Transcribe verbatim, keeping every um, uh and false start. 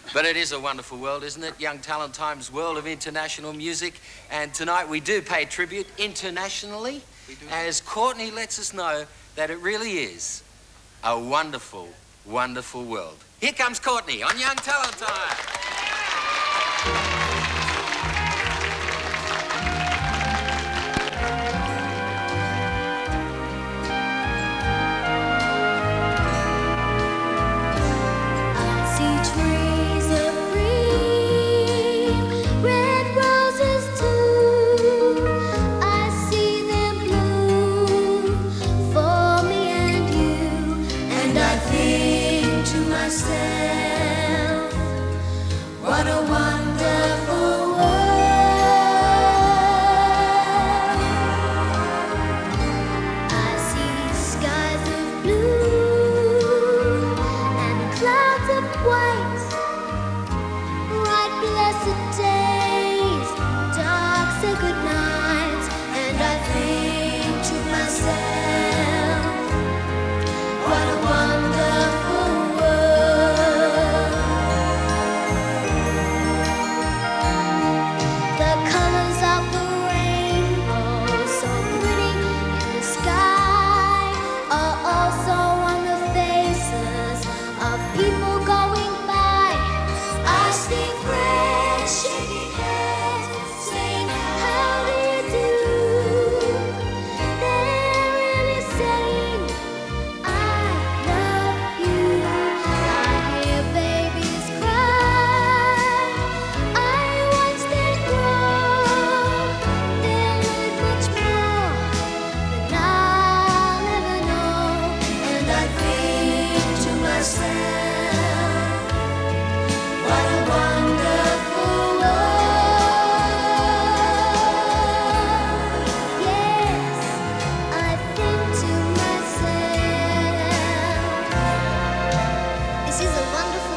But it is a wonderful world, isn't it? Young Talent Time's world of international music. And tonight we do pay tribute internationally as Courtney lets us know that it really is a wonderful, wonderful world. Here comes Courtney on Young Talent Time. What a wonderful world. I see skies of blue and clouds of white, bright blessed days, dark sacred nights, and I think to myself, what a wonderful world. The colors of the rainbow, so pretty in the sky, are also on the faces of people going by. I see friends shaking hands, saying, how do you do? They're really saying, I love you. I hear babies cry. I watch them grow. They'll learn much more than I'll ever know. And I think to myself, what a wonderful world. Yes, I think to myself, this is a wonderful